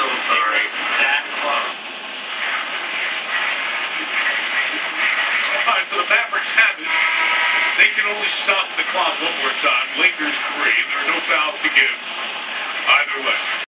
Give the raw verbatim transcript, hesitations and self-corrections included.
so sorry. That close. All right, so the Mavericks have it. They can only stop the clock one more time. Lakers three. There are no fouls to give either way.